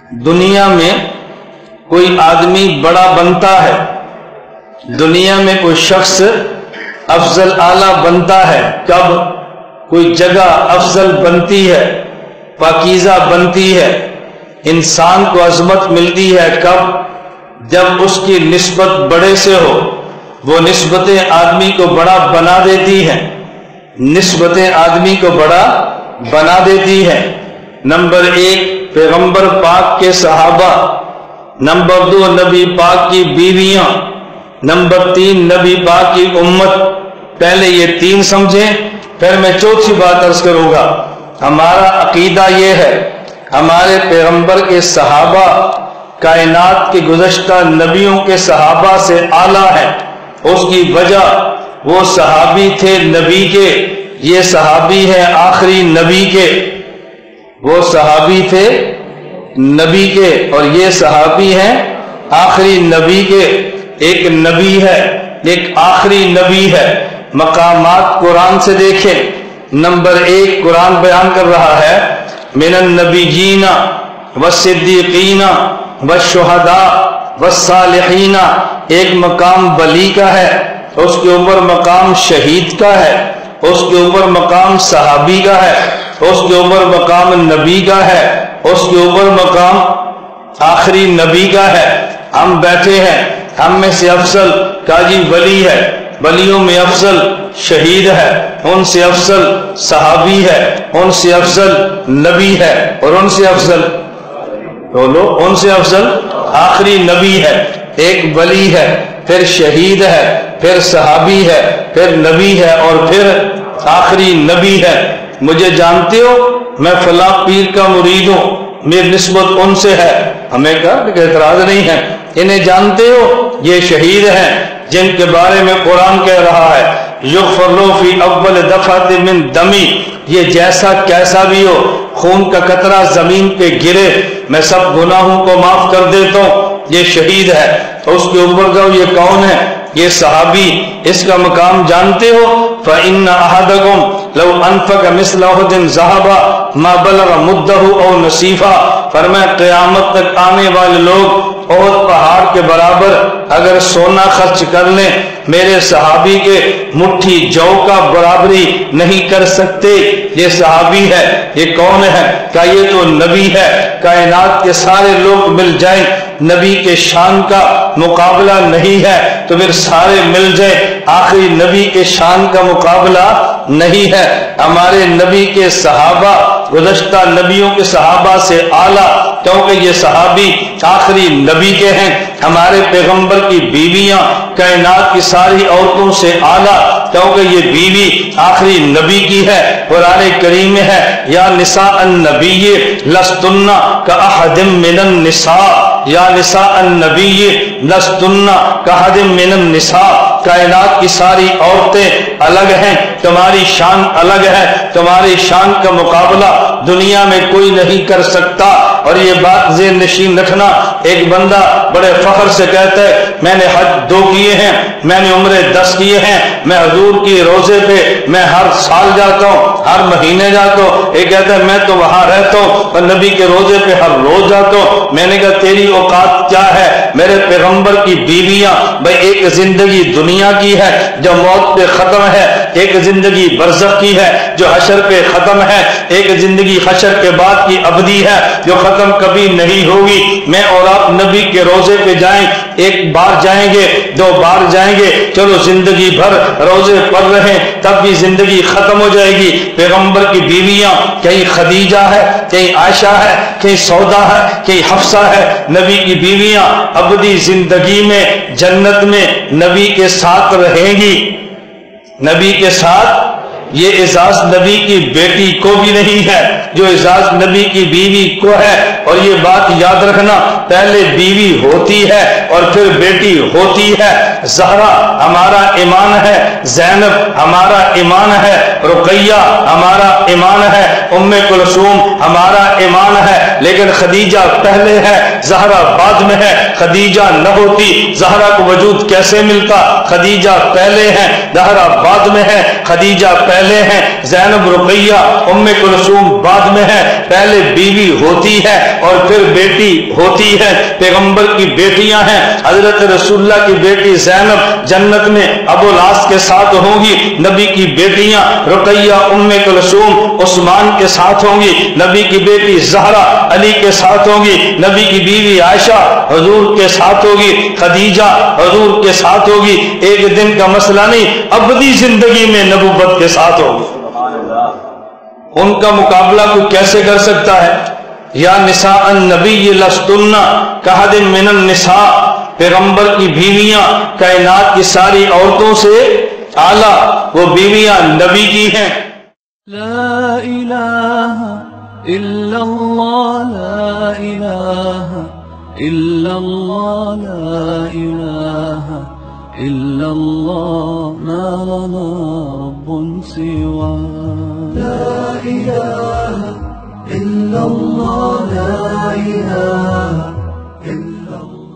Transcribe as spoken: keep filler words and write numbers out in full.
دنیا میں کوئی آدمی بڑا بنتا ہے، دنیا میں کوئی شخص افضل اعلیٰ بنتا ہے، کب کوئی جگہ افضل بنتی ہے، پاکیزہ بنتی ہے، انسان کو عظمت ملتی ہے، کب جب اس کی نسبت بڑے سے ہو۔ وہ نسبتیں آدمی کو بڑا بنا دیتی ہیں، نسبتیں آدمی کو بڑا بنا دیتی ہیں۔ نمبر ایک پیغمبر پاک کے صحابہ، نمبر دو نبی پاک کی بیویاں، نمبر تین نبی پاک کی امت۔ پہلے یہ تین سمجھیں، پھر میں چوتھی بات عرض کروں گا۔ ہمارا عقیدہ یہ ہے، ہمارے پیغمبر کے صحابہ کائنات کے گزشتہ نبیوں کے صحابہ سے اعلیٰ ہیں۔ اس کی وجہ وہ صحابی تھے نبی کے، یہ صحابی ہیں آخری نبی کے۔ وہ صحابی تھے نبی کے اور یہ صحابی ہیں آخری نبی کے۔ ایک نبی ہے، ایک آخری نبی ہے۔ مقامات قرآن سے دیکھیں، نمبر ایک قرآن بیان کر رہا ہے من النبیین والصدیقین والشہداء والصالحین۔ ایک مقام ولی کا ہے، اس کے اوپر مقام شہید کا ہے، اس کے اوپر مقام صحابی کا ہے، اس کے اوپر مقام نبی کا ہے، اس کے اوپر مقام آخری نبی کا ہے۔ ہم بیٹھے ہیں، ہم میں سے افضل قاضی ولی ہے، ولیوں میں افضل شہید ہے، ان سے افضل صحابی ہے، ان سے افضل نبی ہے، اور ان سے افضل بولو ان سے افضل آخری نبی ہے۔ ایک ولی ہے، پھر شہید ہے، پھر صحابی ہے، پھر نبی ہے، اور پھر آخری نبی ہے۔ مجھے جانتے ہو، میں فلاں پیر کا مرید ہوں، میری نسبت ان سے ہے، ہمیں کا اعتراض نہیں ہے۔ انہیں جانتے ہو، یہ شہید ہیں جن کے بارے میں قرآن کہہ رہا ہے یغفر لہ فی اول دفعۃ من دمی، یہ جیسا کیسا بھی ہو، خون کا قطرہ زمین پہ گرے میں سب گناہوں کو معاف کر دیتا ہوں۔ یہ شہید ہے۔ اس کے اوپر کا یہ کون ہے؟ یہ صحابی۔ اس کا مقام جانتے ہو؟ فإن أحدكم لو أنفق مثل أحد ذهبا ما بلغ مده أو نصيفا۔ فرمایا قیامت تک آنے والے لوگ احد پہاڑ کے برابر اگر سونا خرچ کر لیں، میرے صحابی کے مٹھی جو کا برابری نہیں کر سکتے۔ یہ صحابی ہے۔ یہ کون ہے؟ کہ یہ تو نبی ہے۔ کائنات کے سارے لوگ مل جائیں، نبی کے شان کا مقابلہ نہیں ہے، تو پھر سارے مل جائیں، آخری نبی کے شان کا مقابلہ نہیں ہے۔ ہمارے نبی کے صحابہ گزشتہ نبیوں کے صحابہ سے اعلیٰ، کیونکہ یہ صحابی آخری نبی کے ہیں۔ ہمارے پیغمبر کی بیویاں کائنات کی ساری عورتوں سے اعلیٰ، کیونکہ یہ بیوی آخری نبی کی ہے۔ قرآن کریم میں ہے یا نساء النبی لستن کاحد من النساء، یا نساء النبی لستن کاحد من النساء۔ کائنات کی ساری عورتیں الگ ہیں، تمہاری شان الگ ہے، تمہاری شان کا مقابلہ دنیا میں کوئی نہیں کر سکتا۔ اور یہ بات ذہن نشین رکھنا، ایک بندہ بڑے فخر سے کہتا ہے میں نے حج دو کیے ہیں، میں نے عمرے دس کیے ہیں، میں حضور کی روزے پہ میں ہر سال جاتا ہوں، ہر مہینے جاتا ہوں۔ ایک کہتا ہے میں تو وہاں رہتا ہوں اور نبی کے روزے پہ ہر روز جاتا ہوں۔ میں نے کہا تیری اوقات کیا ہے؟ میرے پیغمبر کی بیویاں بھائی ایک زندگی دنیا کی ہے جو موت پہ ختم ہے، ایک زندگی برزخ کی ہے جو حشر پہ ختم ہے، ایک زندگی حشر کے بعد کی ابدی ہے جو ختم کبھی نہیں ہوگی۔ میں اور آپ نبی کے روزے پہ جائیں، ایک بار جائیں گے، دو بار جائیں گے، چلو زندگی بھر روزے پڑھ رہے تب بھی زندگی ختم ہو جائے گی۔ پیغمبر کی بیویاں کہیں خدیجہ ہے، کہیں عائشہ ہے، کہیں سودا ہے، کہیں حفصہ ہے۔ نبی کی بیویاں ابدی زندگی میں جنت میں نبی کے ساتھ رہیں گی، نبی کے ساتھ۔ یہ اعزاز نبی کی بیٹی کو بھی نہیں ہے جو اعزاز نبی کی بیوی کو ہے۔ اور یہ بات یاد رکھنا، پہلے بیوی ہوتی ہے اور پھر بیٹی ہوتی ہے۔ زہرا ہمارا ایمان ہے، زینب ہمارا ایمان ہے، رقیہ ہمارا ایمان ہے، ام کلثوم ہمارا ایمان ہے، لیکن خدیجہ پہلے ہے، زہرا بعد میں ہے۔ خدیجہ نہ ہوتی زہرا کو وجود کیسے ملتا؟ خدیجہ پہلے ہے، زہرا بعد میں ہے۔ خدیجہ پہلے پہلے ہیں، زینب رقیہ ام کلثوم بعد میں ہے۔ پہلے بیوی ہوتی ہے اور پھر بیٹی ہوتی ہے۔ پیغمبر کی بیٹیاں ہیں، حضرت رسول اللہ کی بیٹی زینب جنت میں ابو العاص کے ساتھ ہوں گی، نبی کی بیٹیاں رقیہ ام کلثوم عثمان کے ساتھ ہوں گی، نبی کی بیٹی زہرا علی کے ساتھ ہوں گی، نبی کی بیوی عائشہ حضور کے ساتھ ہوگی، خدیجہ حضور کے ساتھ ہوگی۔ ایک دن کا مسئلہ نہیں، ابدی زندگی میں نبوت کے ساتھ ہوگی۔ ان کا مقابلہ کوئی کیسے کر سکتا ہے؟ یا نساء النبی لستن کاحد من النساء، پیغمبر کی بیویاں کائنات کی ساری عورتوں سے اعلیٰ، وہ بیویاں نبی کی ہیں۔ لا الہ الا اللہ، لا الہ الا اللہ، لا الہ الا اللہ، ما لنا رب سوا۔ لا الہ الا اللہ، لا الہ الا اللہ۔